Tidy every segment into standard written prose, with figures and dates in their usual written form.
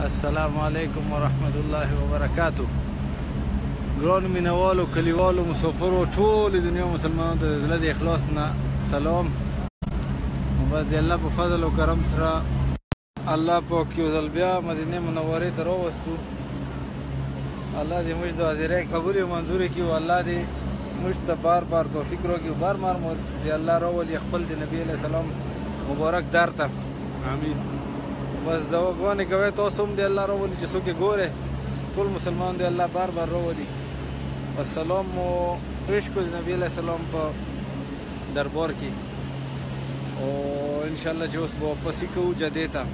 السلام علیکم ورحمت الله وبرکاتو. ګرانو مینوالو، کلیوالو، مسافرو، ټولې دنیا مسلمانانو ته د زړه د اخلاص نه سلام. بس د الله په فضل او کرم سره الله پاک یو ځل بیا مدینې منورې ته راوستو. الله دې موږ د حاضرۍ قبول او منظور کړي، او الله دې موږ ته بار بار توفیق راکړي، او بار بار دې الله راولي خپل د نبي علیه السلام مبارک در ته. امین. بس دعاګانې کوئ تاسو هم دې الله راولي چې څوک یې ګورئ، ټول مسلمان دې الله بار بار راولي. بس سلام مو پیش کړو د نبي علیه السلام په دربار کې، او انشاءالله چې اوس به واپسي کوو جدې ته.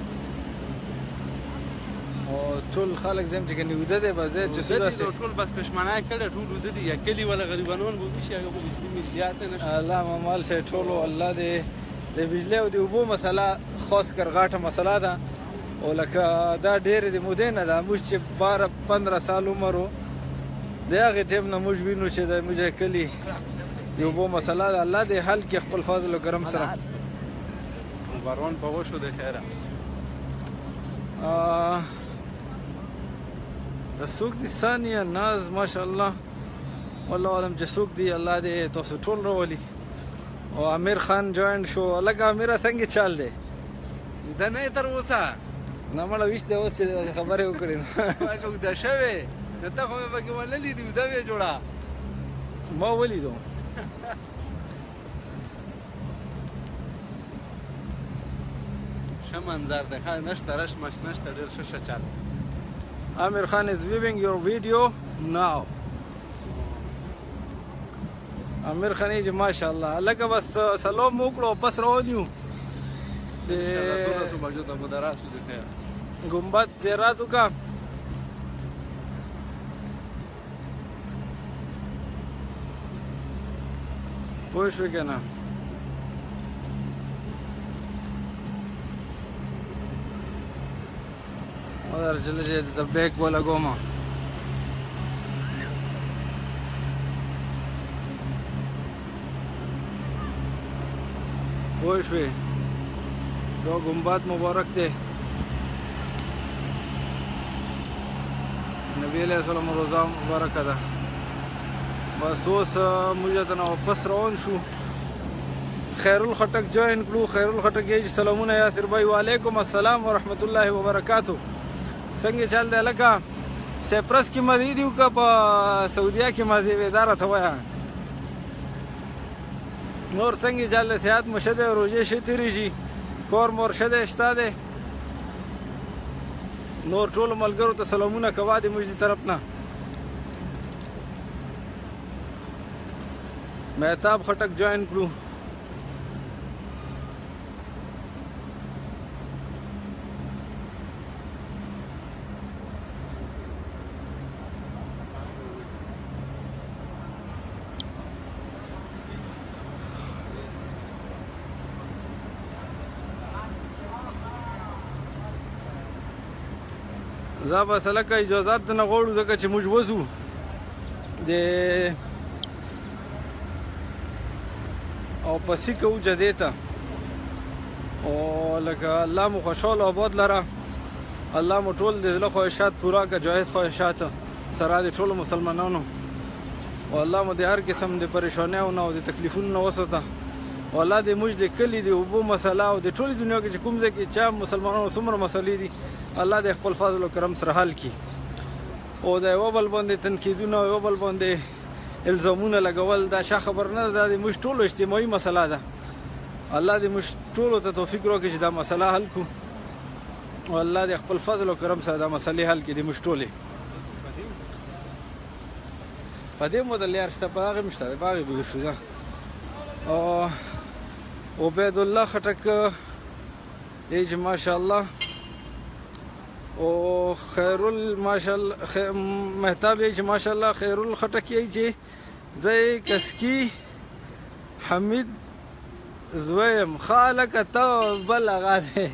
او ټول خلک زم چې کني وده دی، بس دی چې ټول بس پښمنه کړه، ټول وده دي، یا کلي ولا غریبانون به شي هغه بجلی ملي اسه نه الله مال شي ټولو. الله دې د بجلی او د اوبو مسله خاص کر غاټه مسله ده، او لکه دا ډېرې د مودې نه ده. موږ چې 12-15 سال عمر و، د هغې ټیم نه موږ وینو چې د موږ کلي د اوبو مسله ده. الله دې حل کړي خپل فضل او کرم سره. باران په وشو د خیره د څوک دي ثانیه ناز ماشاءالله، والله عالم چې څوک دي الله دې تاسو ټول راولي. او امیر خان جوین شو. لکه امیره څنګه چال دی؟ دا نه تر اوسه نه مړه ویش دی اوس چې خبرې وکړې هغه وده شوې نه ته خو مې پکې ونه لیدې وده وې جوړه ما ولیدو. ښه منظر دی، ښه نشته رشمش نشته، ډېر ښه چل. Amir Khan is viewing your video now. امیر خان جی ماشاءالله لکه بس سلام وکړو پس روانیو د ګمبد زیارت وکړه. پوه شوې که نه؟ درجله چې د بیک ولګومه پوه شوې. دا ګمبد مبارک دی، نبی علیه السلام روضه مبارکه ده. بس اوس موږ ته نه واپس روان شو. خیرالخټک جوین کړو. خیرالخټک یې سلامونه یاسر بھائی، وعلیکم السلام ورحمت الله وبرکاتو. څنګه چل دی لکه سیپرس کې مزې دي که په سعودیه کې مزې وې؟ دا راته وایه. نور څنګه چل دی؟ صحت مو ښه دی؟ روژې ښې تېرېږي؟ کور مور ښه دی؟ شته دی؟ نور ټولو ملګرو ته سلامونه کوه د موږ د طرف نه. مهتاب خټک جوین کړو. زه بس لکه اجازات نه غواړو، ځکه چې موږ وځو د او پسې کوو جدې ته. او لکه الله مو خوشحاله آباد لره، الله مو ټول د زړه خواهشات پوره کړه، جایز خواهشات سره د ټولو مسلمانانو. او الله مو د هر قسم د پریشانیو نه او د تکلیفونو نه وساته. او الله دې موږ د کلي د اوبو مسله او د ټولې دنیا کې چې کوم ځای کې چا مسلمانانو څومره مسلې دي، الله دې خپل فضل او کرم سره حل کړي. او د یو بل باندې تنقیدونه او یو بل باندې الزامونه لګول دا ښه خبر نه ده. دا د موږ ټولو اجتماعي مسله ده. الله دې موږ ټولو ته توفیق راکړي چې دا مسله حل کړو، او الله دې خپل فضل او کرم سره دا مسلې حل کړي د موږ ټولې. په دې مودل یار شته، په هغې مې شته، په هغې به شو. او عبید الله خټک ایج ماشاءالله، او خیرال ماشاءالله مهتاب ایج ماشاءالله، خیرال خټک ایج زی کسکی حمید زویم خالک تا بل هغه دی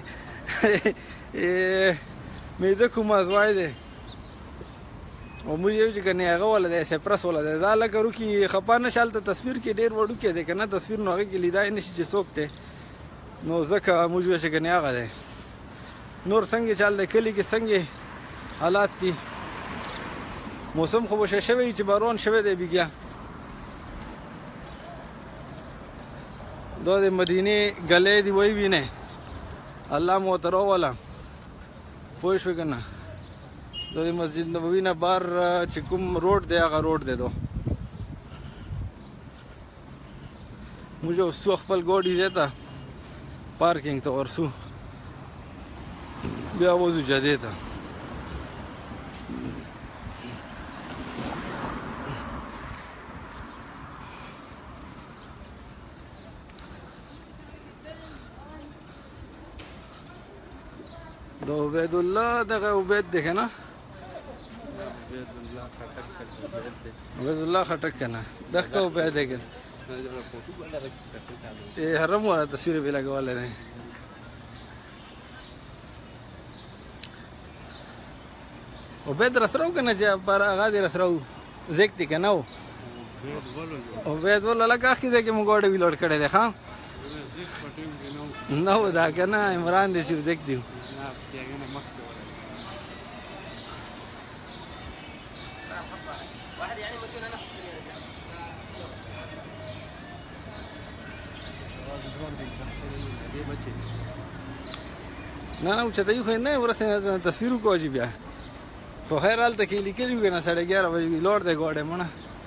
میده کوم ازوای دی. او موږ یو چې کنه هغه ولا د سپرس ولا د زاله کرو کې خپانه شالته تصویر کې ډیر وړو کې دی کنه، تصویر نو هغه کې لیدای نشي چې څوک ته. نو ځکه موږ چې کنه هغه دی. نور څنګه چل د کلی کې څنګه حالات دي موسم خو بشه شوی چې باران شوی دی بیا دا د مدینه گلې دی وای وینه الله مو تر ولا پوه شو کنه دا د مسجد نبوي نه بار چې کوم روډ دی هغه روډ دی دو موږ اوس خپل ګاډي زیاته پارکینګ ته ورسو بیا وځو جدې ته د عبید الله دغه عبید دی که نه عبید الله خټک که نه دغه که عبید دی که حرم والا تصویر به لګولی دی عبید رسره و که نه چې پر هغه دی رسره و زیک دی که نه و عبید والا لکه اخ کې دی که مو ګاډی ویلوډ کړی دی ښه نه و دا که نه عمران دی چې زیک دی نه نه اوچته یو خو نه ورسې تصویر وکړو چې بیا خو خیر هلته کې لیکلي وو که نه 11:30 بجې ویلوړ دی ګاډی مړه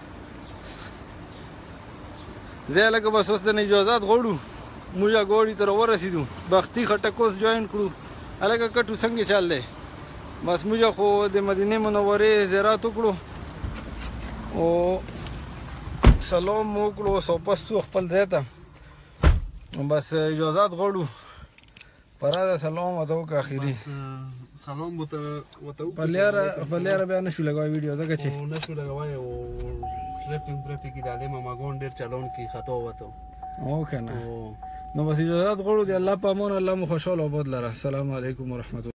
زه لکه بس اوس د اجازات غواړو موږ ګاډي ته راورسېدو بختي خټک اوس جوین کړو هلکه کټو څنګه چل دی بس موږ خو د مدینې منورې زیارت وکړو او سلام مو وکړو اوس واپس څو خپل ځای ته بس اجازات غواړو پراده سلام ورته وکړه اخري سلام ورته وکړو پلیاره بیا نشو لګوی ویډیو ځکه چې نشو لګوی او ټریفیک کې د علي ماماګون ډېر چلون کې خطا وته او که نه نو بس اجازات غواړو د الله په امان الله مو خوشحاله آباد لره السلام علیکم ورحمت الله